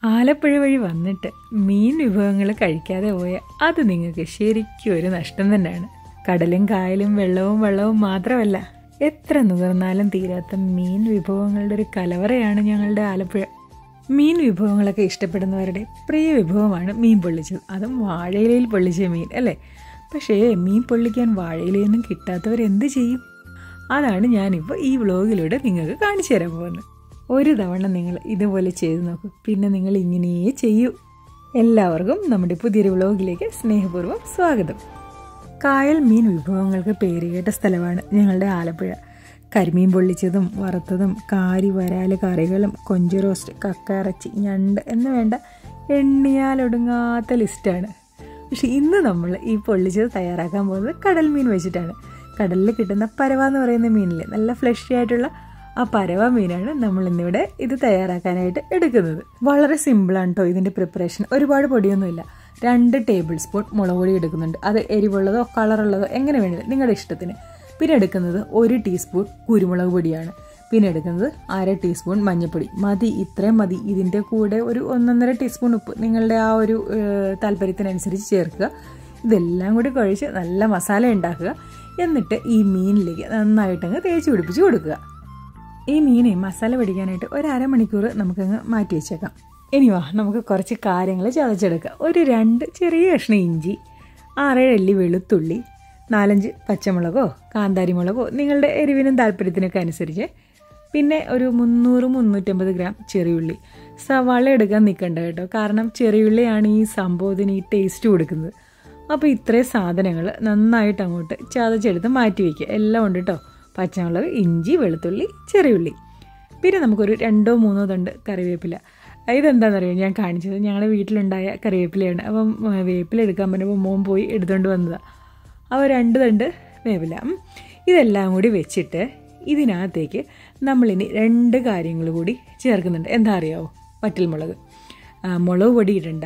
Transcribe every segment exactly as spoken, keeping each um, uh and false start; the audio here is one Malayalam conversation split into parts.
ആലപ്പുഴ വഴി വന്നിട്ട് മീൻ വിഭവങ്ങൾ കഴിക്കാതെ പോയാൽ അത് നിങ്ങൾക്ക് ശരിക്കും ഒരു നഷ്ടം തന്നെയാണ്. കടലും കായലും വെള്ളവും വെള്ളവും മാത്രമല്ല, എത്ര നുകർന്നാലും തീരാത്ത മീൻ വിഭവങ്ങളുടെ ഒരു കലവറയാണ് ഞങ്ങളുടെ ആലപ്പുഴ. മീൻ വിഭവങ്ങളൊക്കെ ഇഷ്ടപ്പെടുന്നവരുടെ പ്രിയ വിഭവമാണ് മീൻ പൊള്ളിച്ചത്, അതും വാഴയിലയിൽ പൊള്ളിച്ച മീൻ അല്ലേ. പക്ഷേ മീൻ പൊള്ളിക്കാൻ വാഴയിലയൊന്നും കിട്ടാത്തവരെന്ത് ചെയ്യും? അതാണ് ഞാനിപ്പോൾ ഈ വ്ളോഗിലൂടെ നിങ്ങൾക്ക് കാണിച്ചു തരാൻ പോകുന്നത്. ഒരു തവണ നിങ്ങൾ ഇതുപോലെ ചെയ്ത് നോക്കൂ, പിന്നെ നിങ്ങൾ ഇങ്ങനെയേ ചെയ്യൂ. എല്ലാവർക്കും നമ്മുടെ പുതിയൊരു വ്ളോഗിലേക്ക് സ്നേഹപൂർവ്വം സ്വാഗതം. കായൽ മീൻ വിഭവങ്ങൾക്ക് പേരുകേട്ട സ്ഥലമാണ് ഞങ്ങളുടെ ആലപ്പുഴ. കരിമീൻ പൊള്ളിച്ചതും വറുത്തതും കാരി വരാല് കറികളും കൊഞ്ച് റോസ്റ്റ് കക്കയിറച്ചി ഞണ്ട് എന്ന് വേണ്ട എണ്ണിയാലൊടുങ്ങാത്ത ലിസ്റ്റാണ്. പക്ഷെ ഇന്ന് നമ്മൾ ഈ പൊള്ളിച്ചത് തയ്യാറാക്കാൻ പോകുന്നത് കടൽ മീൻ വെച്ചിട്ടാണ്. കടലിൽ കിട്ടുന്ന പരവ എന്ന് പറയുന്ന മീനില്ലേ, നല്ല ഫ്ലഷി ആയിട്ടുള്ള ആ പരവ മീനാണ് നമ്മൾ ഇന്നിവിടെ ഇത് തയ്യാറാക്കാനായിട്ട് എടുക്കുന്നത്. വളരെ സിമ്പിളാണ് കേട്ടോ ഇതിൻ്റെ പ്രിപ്പറേഷൻ. ഒരുപാട് പൊടിയൊന്നുമില്ല. രണ്ട് ടേബിൾ സ്പൂൺ മുളക് പൊടി എടുക്കുന്നുണ്ട്. അത് എരിവുള്ളതോ കളറുള്ളതോ എങ്ങനെ വേണ്ടില്ല നിങ്ങളുടെ ഇഷ്ടത്തിന്. പിന്നെ എടുക്കുന്നത് ഒരു ടീസ്പൂൺ കുരുമുളക് പൊടിയാണ്. പിന്നെ എടുക്കുന്നത് അര ടീസ്പൂൺ മഞ്ഞൾപ്പൊടി. മതി, ഇത്രയും മതി. ഇതിൻ്റെ കൂടെ ഒരു ഒന്നൊന്നര ടീസ്പൂൺ ഉപ്പ് നിങ്ങളുടെ ആ ഒരു താല്പര്യത്തിനനുസരിച്ച് ചേർക്കുക. ഇതെല്ലാം കൂടി കുഴച്ച് നല്ല മസാല ഉണ്ടാക്കുക. എന്നിട്ട് ഈ മീനിലേക്ക് നന്നായിട്ടങ്ങ് തേച്ച് പിടിപ്പിച്ച് കൊടുക്കുക. ഈ മീനെ മസാല പിടിക്കാനായിട്ട് ഒരു അരമണിക്കൂർ നമുക്കങ്ങ് മാറ്റി വെച്ചേക്കാം. ഇനി വാ നമുക്ക് കുറച്ച് കാര്യങ്ങൾ ചതച്ചെടുക്കാം. ഒരു രണ്ട് ചെറിയ കഷ്ണം ഇഞ്ചി, ആറേഴ് അല്ലി വെളുത്തുള്ളി, നാലഞ്ച് പച്ചമുളകോ കാന്താരി മുളകോ നിങ്ങളുടെ എരിവിനും താല്പര്യത്തിനൊക്കെ അനുസരിച്ച്, പിന്നെ ഒരു മുന്നൂറ് മുന്നൂറ്റമ്പത് ഗ്രാം ചെറിയുള്ളി. സവാള എടുക്കാൻ നിൽക്കണ്ട കേട്ടോ, കാരണം ചെറിയുള്ളിയാണ് ഈ സംഭവത്തിന് ഈ ടേസ്റ്റ് കൊടുക്കുന്നത്. അപ്പോൾ ഇത്രയും സാധനങ്ങൾ നന്നായിട്ട് അങ്ങോട്ട് ചതച്ചെടുത്ത് മാറ്റി വയ്ക്കുക. എല്ലാം ഉണ്ട് കേട്ടോ, പച്ചമുളക്, ഇഞ്ചി, വെളുത്തുള്ളി, ചെറിയുള്ളി. പിന്നെ നമുക്കൊരു രണ്ടോ മൂന്നോ തണ്ട് കറിവേപ്പില. ഇതെന്താണെന്നറിയോ ഞാൻ കാണിച്ചത്, ഞങ്ങളുടെ വീട്ടിലുണ്ടായ കറിവേപ്പിലയാണ്. അപ്പം വേപ്പില എടുക്കാൻ പറഞ്ഞപ്പോൾ മോൻ പോയി എടുത്തുകൊണ്ട് വന്നതാണ്. അപ്പോൾ രണ്ട് തണ്ട് വേപ്പില. ഇതെല്ലാം കൂടി വെച്ചിട്ട് ഇതിനകത്തേക്ക് നമ്മളിനി രണ്ട് കാര്യങ്ങൾ കൂടി ചേർക്കുന്നുണ്ട്. എന്താ അറിയാവോ? വറ്റൽമുളക്. മുളക് പൊടി ഇടണ്ട.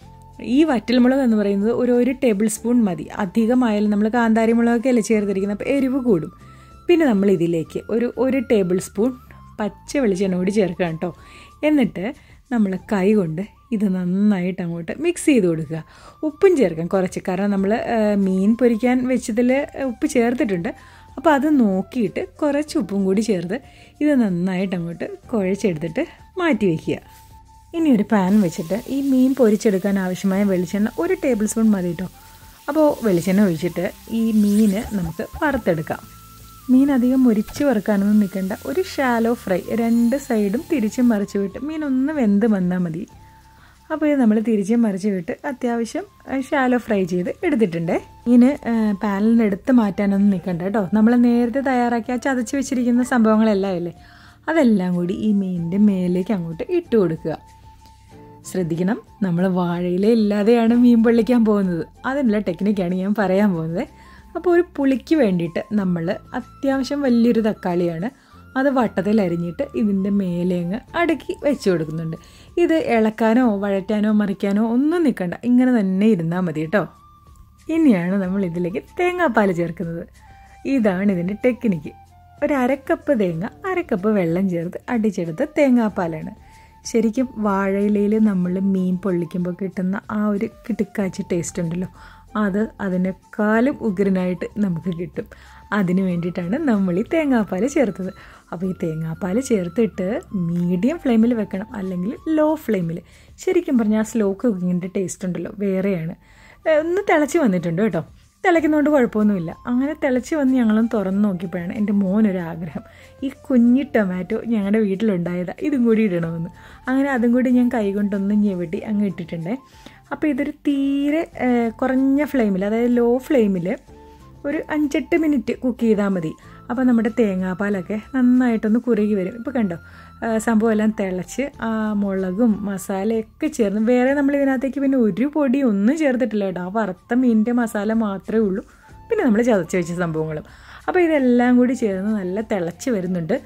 ഈ വറ്റൽമുളക് എന്ന് പറയുന്നത് ഒരു ഒരു ടേബിൾ സ്പൂൺ മതി. അധികമായാലും നമ്മൾ കാന്താരി മുളകൊക്കെ അല്ലേ ചേർത്തിരിക്കുന്നത്, അപ്പോൾ എരിവ് കൂടും. പിന്നെ നമ്മൾ ഇതിലേക്ക് ഒരു ഒരു ടേബിൾ സ്പൂൺ പച്ച വെളിച്ചെണ്ണ കൂടി ചേർക്കുക കേട്ടോ. എന്നിട്ട് നമ്മൾ കൈ കൊണ്ട് ഇത് നന്നായിട്ട് അങ്ങോട്ട് മിക്സ് ചെയ്ത് കൊടുക്കുക. ഉപ്പും ചേർക്കാം കുറച്ച്, കാരണം നമ്മൾ മീൻ പൊരിക്കാൻ വെച്ചതിൽ ഉപ്പ് ചേർത്തിട്ടുണ്ട്. അപ്പോൾ അത് നോക്കിയിട്ട് കുറച്ച് ഉപ്പും കൂടി ചേർത്ത് ഇത് നന്നായിട്ട് അങ്ങോട്ട് കുഴച്ചെടുത്തിട്ട് മാറ്റി വയ്ക്കുക. ഇനി ഒരു പാൻ വെച്ചിട്ട് ഈ മീൻ പൊരിച്ചെടുക്കാൻ ആവശ്യമായ വെളിച്ചെണ്ണ ഒരു ടേബിൾ സ്പൂൺ മതി കേട്ടോ. അപ്പോൾ വെളിച്ചെണ്ണ ഒഴിച്ചിട്ട് ഈ മീൻ നമുക്ക് വറുത്തെടുക്കാം. മീൻ അധികം മുരിച്ച് വറുക്കാനൊന്നും നിൽക്കണ്ട. ഒരു ഷാലോ ഫ്രൈ, രണ്ട് സൈഡും തിരിച്ചും മറിച്ച് വിട്ട് മീൻ ഒന്ന് വെന്ത് വന്നാൽ മതി. അപ്പോൾ ഇത് നമ്മൾ തിരിച്ചും മറിച്ച് വിട്ട് അത്യാവശ്യം ഷാലോ ഫ്രൈ ചെയ്ത് എടുത്തിട്ടുണ്ട്. മീന് പാനിൽ നിന്ന് എടുത്ത് മാറ്റാനൊന്നും നിൽക്കണ്ട കേട്ടോ. നമ്മൾ നേരത്തെ തയ്യാറാക്കി ആ ചതച്ച് വെച്ചിരിക്കുന്ന സംഭവങ്ങളെല്ലാം ഇല്ലേ, അതെല്ലാം കൂടി ഈ മീനിൻ്റെ മേലേക്ക് അങ്ങോട്ട് ഇട്ട് കൊടുക്കുക. ശ്രദ്ധിക്കണം, നമ്മൾ വാഴയില ഇല്ലാതെയാണ് മീൻ പൊള്ളിക്കാൻ പോകുന്നത്. അതിനുള്ള ടെക്നിക്കാണ് ഞാൻ പറയാൻ പോകുന്നത്. അപ്പോൾ ഒരു പുളിക്ക് വേണ്ടിയിട്ട് നമ്മൾ അത്യാവശ്യം വലിയൊരു തക്കാളിയാണ്, അത് വട്ടത്തിൽ അരിഞ്ഞിട്ട് ഇതിൻ്റെ മേലെ അങ്ങ് അടുക്കി വെച്ച് കൊടുക്കുന്നുണ്ട്. ഇത് ഇളക്കാനോ വഴറ്റാനോ മറിക്കാനോ ഒന്നും നിൽക്കണ്ട, ഇങ്ങനെ തന്നെ ഇരുന്നാൽ മതി കേട്ടോ. ഇനിയാണ് നമ്മൾ ഇതിലേക്ക് തേങ്ങാപ്പാൽ ചേർക്കുന്നത്. ഇതാണ് ഇതിൻ്റെ ടെക്നിക്ക്. ഒരു അരക്കപ്പ് തേങ്ങ അരക്കപ്പ് വെള്ളം ചേർത്ത് അടിച്ചെടുത്ത തേങ്ങാപ്പാലാണ്. ശരിക്കും വാഴയിലയിൽ നമ്മൾ മീൻ പൊള്ളിക്കുമ്പോൾ കിട്ടുന്ന ആ ഒരു കിടുക്കാച്ചി ടേസ്റ്റ് ഉണ്ടല്ലോ, അത് അതിനേക്കാളും ഉഗ്രനായിട്ട് നമുക്ക് കിട്ടും. അതിന് വേണ്ടിയിട്ടാണ് നമ്മൾ ഈ തേങ്ങാപ്പാൽ ചേർത്തത്. അപ്പോൾ ഈ തേങ്ങാപ്പാൽ ചേർത്തിട്ട് മീഡിയം ഫ്ലെയിമിൽ വെക്കണം, അല്ലെങ്കിൽ ലോ ഫ്ലെയിമിൽ. ശരിക്കും പറഞ്ഞാൽ ആ സ്ലോ കുക്കിങ്ങിൻ്റെ ടേസ്റ്റ് ഉണ്ടല്ലോ വേറെയാണ്. ഒന്ന് തിളച്ച് വന്നിട്ടുണ്ട് കേട്ടോ, തിളയ്ക്കുന്നതുകൊണ്ട് കുഴപ്പമൊന്നുമില്ല. അങ്ങനെ തിളച്ച് വന്ന് ഞങ്ങളും തുറന്ന് നോക്കിയപ്പോഴാണ് എൻ്റെ മോനൊരാഗ്രഹം, ഈ കുഞ്ഞി ടൊമാറ്റോ ഞങ്ങളുടെ വീട്ടിലുണ്ടായതാണ്, ഇതും കൂടി ഇടണമെന്ന്. അങ്ങനെ അതും കൂടി ഞാൻ കൈ കൊണ്ടൊന്ന് ഞെവിട്ടി അങ്ങ് ഇട്ടിട്ടുണ്ടേ. അപ്പോൾ ഇതൊരു തീരെ കുറഞ്ഞ ഫ്ലെയിമിൽ, അതായത് ലോ ഫ്ലെയിമിൽ ഒരു അഞ്ചെട്ട് മിനിറ്റ് കുക്ക് ചെയ്താൽ മതി. അപ്പോൾ നമ്മുടെ തേങ്ങാപ്പാലൊക്കെ നന്നായിട്ടൊന്ന് കുറുകി വരും. ഇപ്പോൾ കണ്ടോ, സംഭവം എല്ലാം തിളച്ച് ആ മുളകും മസാലയൊക്കെ ചേർന്ന്, വേറെ നമ്മൾ ഇതിനകത്തേക്ക് പിന്നെ ഒരു പൊടി ഒന്നും ചേർത്തിട്ടില്ല കേട്ടോ. ആ വറുത്ത മീനിൻ്റെ മസാല മാത്രമേ ഉള്ളൂ, പിന്നെ നമ്മൾ ചതച്ച് വെച്ച സംഭവങ്ങളും. അപ്പോൾ ഇതെല്ലാം കൂടി ചേർന്ന് നല്ല തിളച്ച് വരുന്നുണ്ട്.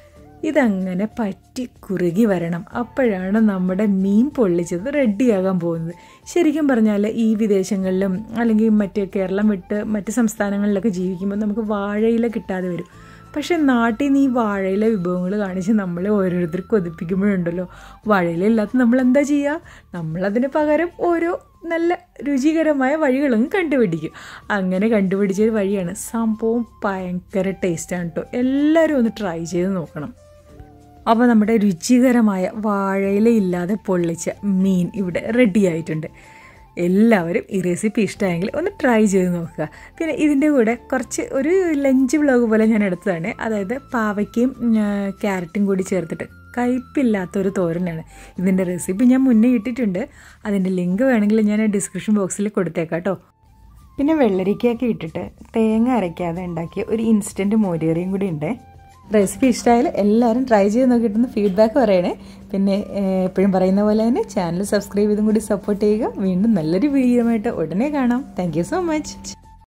ഇതങ്ങനെ പറ്റി കുറുകി വരണം. അപ്പോഴാണ് നമ്മുടെ മീൻ പൊള്ളിച്ചത് റെഡിയാകാൻ പോകുന്നത്. ശരിക്കും പറഞ്ഞാൽ ഈ വിദേശങ്ങളിലും അല്ലെങ്കിൽ മറ്റ് കേരളം വിട്ട് മറ്റ് സംസ്ഥാനങ്ങളിലൊക്കെ ജീവിക്കുമ്പോൾ നമുക്ക് വാഴയില കിട്ടാതെ വരും. പക്ഷെ നാട്ടിൽ നിന്ന് ഈ വാഴയിലെ വിഭവങ്ങൾ കാണിച്ച് നമ്മളെ ഓരോരുത്തർ കൊതിപ്പിക്കുമ്പോഴുണ്ടല്ലോ, വാഴയില ഇല്ലാത്ത നമ്മൾ എന്താ ചെയ്യുക? നമ്മളതിന് പകരം ഓരോ നല്ല രുചികരമായ വഴികളും കണ്ടുപിടിക്കും. അങ്ങനെ കണ്ടുപിടിച്ചൊരു വഴിയാണ്. സംഭവം ഭയങ്കര ടേസ്റ്റാണ് കേട്ടോ. എല്ലാവരും ഒന്ന് ട്രൈ ചെയ്ത് നോക്കണം. അപ്പോൾ നമ്മുടെ രുചികരമായ വാഴയില ഇല്ലാതെ പൊള്ളിച്ച മീൻ ഇവിടെ റെഡി ആയിട്ടുണ്ട്. എല്ലാവരും ഈ റെസിപ്പി ഇഷ്ടമായെങ്കിൽ ഒന്ന് ട്രൈ ചെയ്ത് നോക്കുക. പിന്നെ ഇതിൻ്റെ കൂടെ കുറച്ച് ഒരു ലഞ്ച് വ്ലോഗ് പോലെ ഞാൻ എടുത്തതാണ്. അതായത് പാവയ്ക്കയും ക്യാരറ്റും കൂടി ചേർത്തിട്ട് കയ്പില്ലാത്തൊരു തോരനാണ്. ഇതിൻ്റെ റെസിപ്പി ഞാൻ മുന്നേ ഇട്ടിട്ടുണ്ട്. അതിൻ്റെ ലിങ്ക് വേണമെങ്കിൽ ഞാൻ ഡിസ്ക്രിപ്ഷൻ ബോക്സിൽ കൊടുത്തേക്കാം കേട്ടോ. പിന്നെ വെള്ളരിക്കയൊക്കെ ഇട്ടിട്ട് തേങ്ങ അരയ്ക്കാതെ ഉണ്ടാക്കിയ ഒരു ഇൻസ്റ്റൻറ്റ് മോരുകറിയും കൂടി ഉണ്ട്. റെസിപ്പി ഇഷ്ടമായാലും എല്ലാവരും ട്രൈ ചെയ്ത് നോക്കിയിട്ടൊന്ന് ഫീഡ്ബാക്ക് പറയണേ. പിന്നെ എപ്പോഴും പറയുന്ന പോലെ തന്നെ ചാനൽ സബ്സ്ക്രൈബ് ചെയ്തും കൂടി സപ്പോർട്ട് ചെയ്യുക. വീണ്ടും നല്ലൊരു വീഡിയോ ആയിട്ട് ഉടനെ കാണാം. Thank you so much.